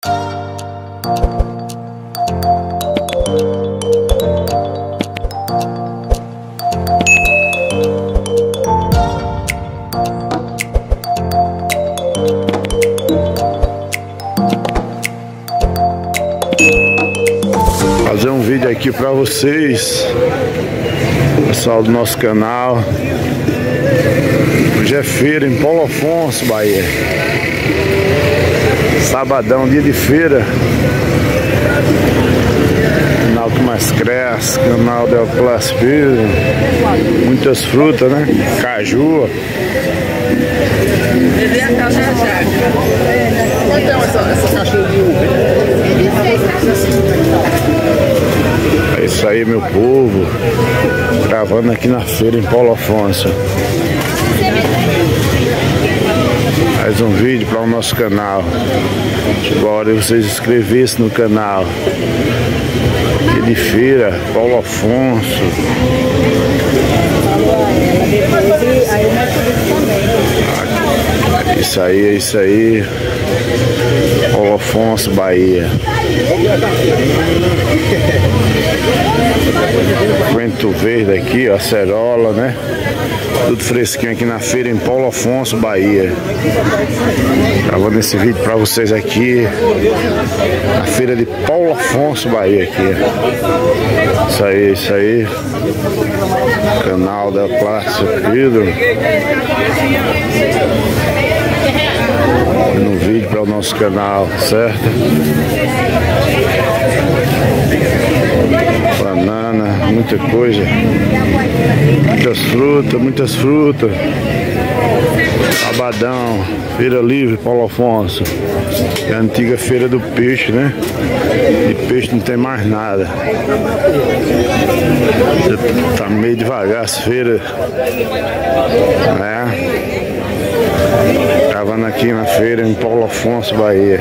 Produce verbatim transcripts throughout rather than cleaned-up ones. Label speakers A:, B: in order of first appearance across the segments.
A: Fazer um vídeo aqui pra vocês, pessoal do nosso canal. Hoje é feira em Paulo Afonso, Bahia. Sabadão, dia de feira. Canal que mais cresce, canal da Classe Pedro. Muitas frutas, né? Caju. É isso aí, meu povo. Gravando aqui na feira em Paulo Afonso. Mais um vídeo para o nosso canal. Chegou a hora de vocês se inscreverem no canal. Dia de feira, Paulo Afonso. É isso aí, é isso aí. Paulo Afonso, Bahia. Vento verde aqui, ó, acerola, né? Tudo fresquinho aqui na feira em Paulo Afonso, Bahia. Gravando esse vídeo pra vocês aqui na feira de Paulo Afonso, Bahia aqui. Isso aí, isso aí. Canal da Classe Pedro. No vídeo para o nosso canal, certo? Banana, muita coisa. Muitas frutas, muitas frutas. Sabadão, feira livre, Paulo Afonso. É a antiga feira do peixe, né? De peixe não tem mais nada. Tá meio devagar as feiras, né? Gravando aqui na feira em Paulo Afonso, Bahia.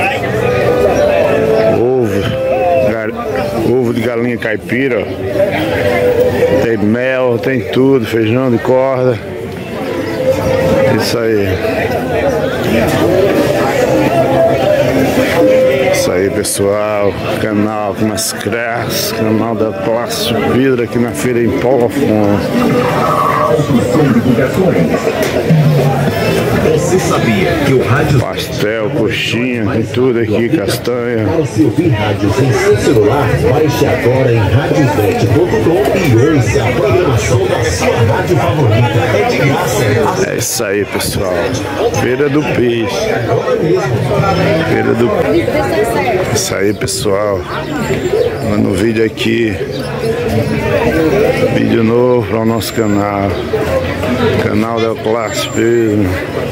A: Ovo, ovo de galinha caipira. Tem mel, tem tudo, feijão de corda. Isso aí. Isso aí, pessoal. Canal que mais cresce, canal da Classe Pedro aqui na feira em Paulo Afonso.
B: Você sabia que o rádio...
A: Pastel, coxinha, tem tudo aqui, castanha.
B: Para se ouvir rádios em seu celular, baixe agora em radiosnet ponto com e ouça a programação da sua rádio favorita. É de graça.
A: É isso aí, pessoal. Feira do Peixe. Feira do Peixe. Isso aí, pessoal. Manda um vídeo aqui. Vídeo novo para o nosso canal. Canal da Classe Pedro.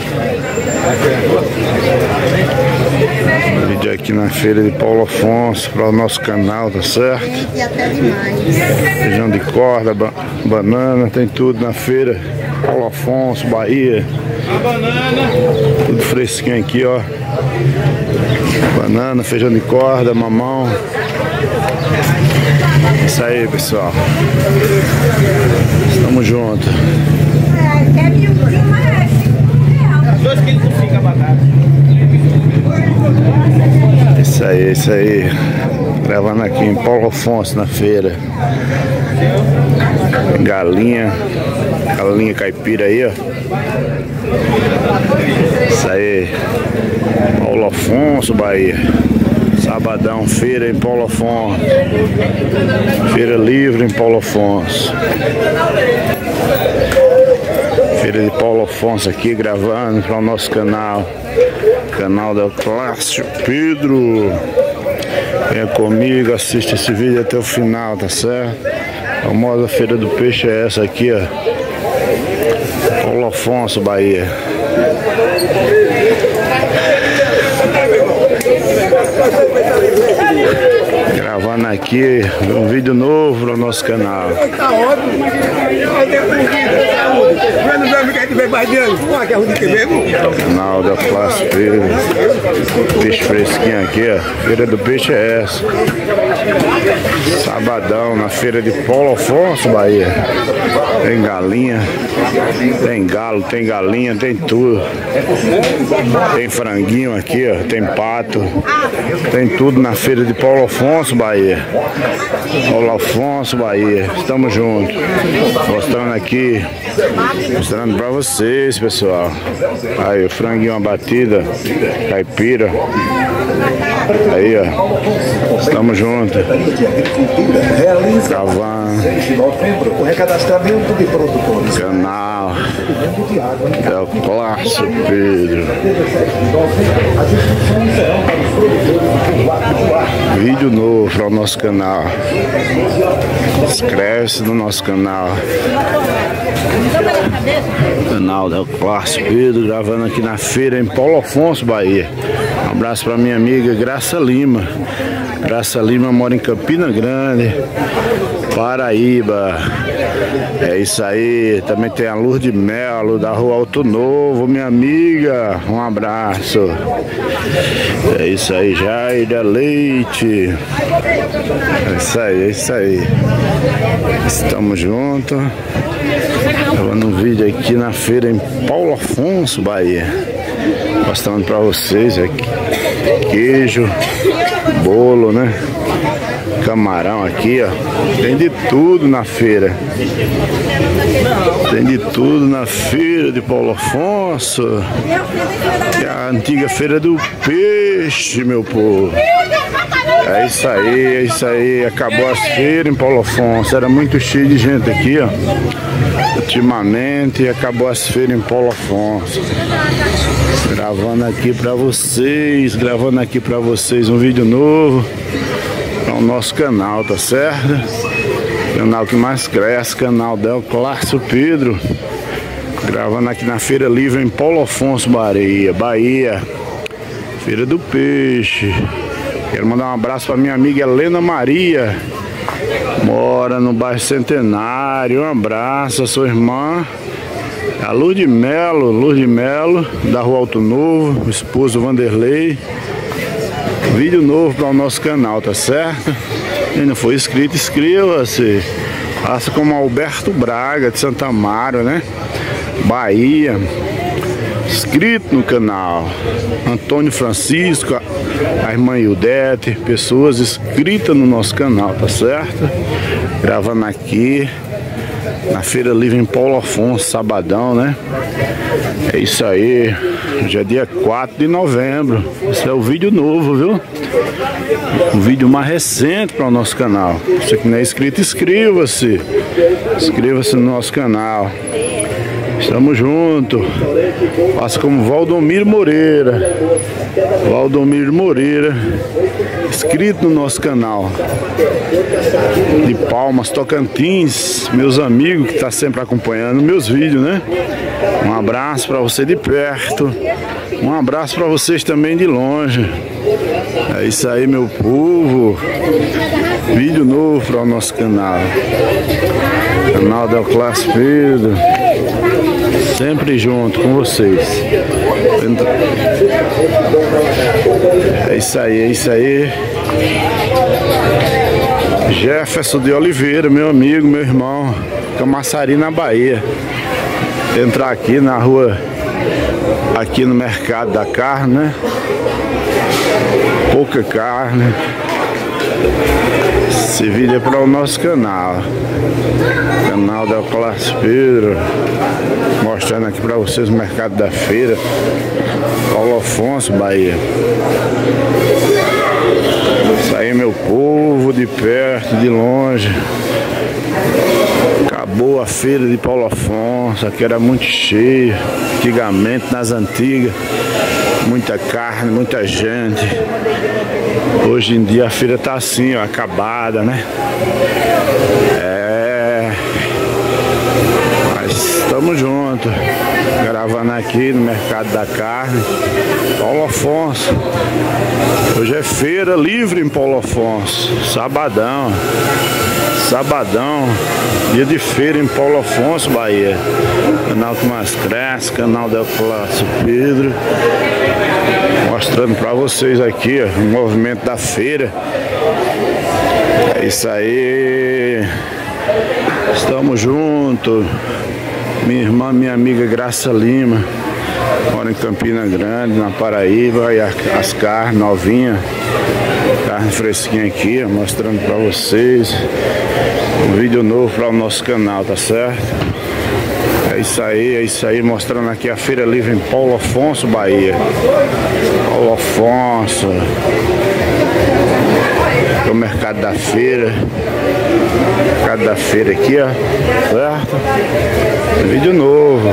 A: Vídeo aqui na feira de Paulo Afonso para o nosso canal, tá certo? Feijão de corda, ba banana, tem tudo na feira. Paulo Afonso, Bahia. Tudo fresquinho aqui, ó. Banana, feijão de corda, mamão. Isso aí, pessoal. Estamos juntos.
C: dois quilos por cinco a batata.
A: Isso aí, isso aí. Gravando aqui em Paulo Afonso na feira. Galinha. Galinha caipira aí, ó. Isso aí. Paulo Afonso, Bahia. Sabadão, feira em Paulo Afonso. Feira livre em Paulo Afonso. Feira de Paulo Afonso aqui gravando para o nosso canal. Canal da Classe Pedro. Venha comigo, assista esse vídeo até o final, tá certo? A famosa feira do peixe é essa aqui, ó. Paulo Afonso, Bahia. Gravando aqui. aqui, um vídeo novo no nosso canal.
D: Tá ótimo.
A: Canal da Classe Pedro. Peixe fresquinho aqui, ó. Feira do peixe é essa. Sabadão na feira de Paulo Afonso, Bahia. Tem galinha, tem galo, tem galinha, tem tudo. Tem franguinho aqui, ó. Tem pato. Tem tudo na feira de Paulo Afonso, Bahia. Paulo Afonso, Bahia. Estamos juntos. Mostrando aqui. Mostrando pra vocês, pessoal. Aí, o franguinho, uma batida. Caipira. Aí, ó. Estamos juntos. Gravando.
D: O recadastramento de produtores.
A: Canal é o Classe Pedro. Vídeo novo para o nosso canal. Inscreve-se no nosso canal. Canal da Classe Pedro, gravando aqui na feira em Paulo Afonso, Bahia. Um abraço para minha amiga Graça Lima. Graça Lima mora em Campina Grande, Paraíba. É isso aí. Também tem a Lourdes Melo da Rua Alto Novo, minha amiga. Um abraço. É isso aí, Jaira Leite. É isso aí, é isso aí. Estamos juntos. Gravando um vídeo aqui na feira em Paulo Afonso, Bahia. Mostrando pra vocês aqui. Queijo, bolo, né? Camarão aqui, ó. Tem de tudo na feira. Tem de tudo na feira de Paulo Afonso. Que é a antiga feira do peixe, meu povo. É isso aí, é isso aí. Acabou as feiras em Paulo Afonso. Era muito cheio de gente aqui, ó. Ultimamente acabou as feiras em Paulo Afonso. Gravando aqui pra vocês. Gravando aqui pra vocês um vídeo novo para o nosso canal, tá certo? Canal que mais cresce, canal da Classe Pedro. Gravando aqui na Feira Livre em Paulo Afonso, Bahia. Bahia. Feira do Peixe. Quero mandar um abraço para minha amiga Helena Maria. Mora no bairro Centenário. Um abraço a sua irmã, a Lourdes Melo, Lourdes Melo, da Rua Alto Novo, o esposo Vanderlei. Vídeo novo para o nosso canal, tá certo? Quem não for inscrito, inscreva-se. Faça como Alberto Braga, de Santa Amaro, né? Bahia. Inscrito no canal. Antônio Francisco, a irmã Ildete, pessoas inscritas no nosso canal, tá certo? Gravando aqui na Feira Livre em Paulo Afonso, sabadão, né? É isso aí. Hoje é dia quatro de novembro. Esse é o vídeo novo, viu? Um vídeo mais recente para o nosso canal. Você que não é inscrito, inscreva-se. Inscreva-se no nosso canal. Estamos juntos. Faça como Valdomiro Moreira. Valdomiro Moreira, inscrito no nosso canal. De Palmas, Tocantins, meus amigos que estão sempre acompanhando meus vídeos, né? Um abraço para você de perto. Um abraço para vocês também de longe. É isso aí, meu povo. Vídeo novo para o nosso canal. Canal da Classe Pedro. Sempre junto com vocês. É isso aí, é isso aí. Jefferson de Oliveira, meu amigo, meu irmão, Camaçari, na Bahia. Entrar aqui na rua, aqui no mercado da carne, né? Pouca carne. Esse vídeo é para o nosso canal. Canal da Classe Pedro. Mostrando aqui para vocês o mercado da feira. Paulo Afonso, Bahia. Isso aí, meu povo, de perto, de longe. Acabou a feira de Paulo Afonso. Aqui era muito cheio. Antigamente, nas antigas. Muita carne, muita gente. Hoje em dia a feira tá assim, ó, acabada, né? É. Mas estamos juntos. Gravando aqui no Mercado da Carne, Paulo Afonso. Hoje é feira livre em Paulo Afonso. Sabadão. Sabadão. Dia de feira em Paulo Afonso, Bahia. Canal que mais cresce, canal da Clássico Pedro. Mostrando pra vocês aqui, ó, o movimento da feira. É isso aí. Estamos juntos. Minha irmã, minha amiga Graça Lima, mora em Campina Grande, na Paraíba. E as carnes novinhas, carne fresquinha aqui, ó, mostrando pra vocês. Um vídeo novo para o nosso canal, tá certo? É isso aí, é isso aí, mostrando aqui a Feira Livre em Paulo Afonso, Bahia. Paulo Afonso. Aqui é o Mercado da Feira. Mercado da Feira aqui, ó. Certo? Vídeo novo.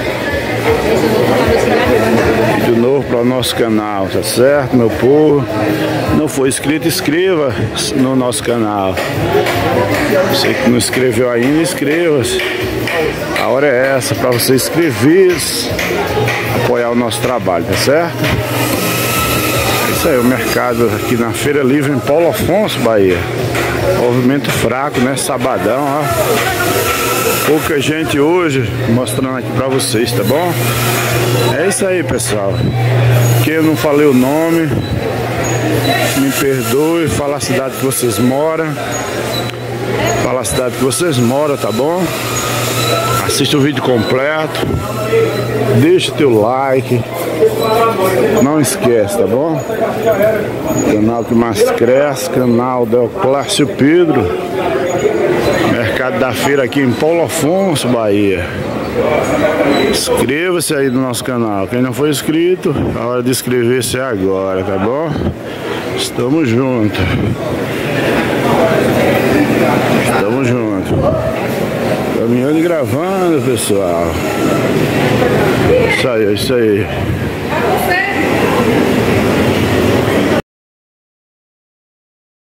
A: Vídeo novo para o nosso canal, tá certo, meu povo? Não foi inscrito, inscreva no nosso canal. Você que não inscreveu ainda, inscreva-se. A hora é essa para você inscrever-se, apoiar o nosso trabalho, tá certo? É isso aí, o mercado aqui na Feira Livre em Paulo Afonso, Bahia. Movimento fraco, né? Sabadão, ó. Pouca gente hoje, mostrando aqui pra vocês, tá bom? É isso aí, pessoal. Quem eu não falei o nome, me perdoe. Fala a cidade que vocês moram. Fala a cidade que vocês moram, tá bom? Assista o vídeo completo. Deixa o teu like. Não esquece, tá bom? Canal que mais cresce, canal do Clássico Pedro. Mercado da Feira aqui em Paulo Afonso, Bahia. Inscreva-se aí no nosso canal. Quem não foi inscrito, a hora de inscrever-se é agora, tá bom? Estamos juntos. Estamos juntos. Caminhando e gravando, pessoal. Isso aí, isso aí.